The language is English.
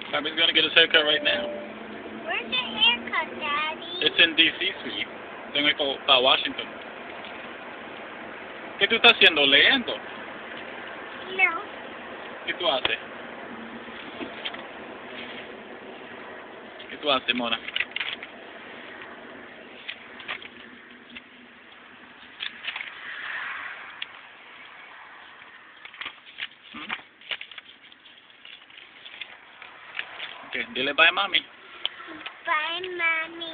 Papi's gonna get his haircut right now. Where's your haircut, Daddy? It's in D.C. Street. Tengo que ir para Washington. ¿Qué tú estás haciendo? ¿Leyendo? No. ¿Qué tú haces? ¿Qué tú haces, Mona? Okay, dile bye, mami. Bye, Mommy.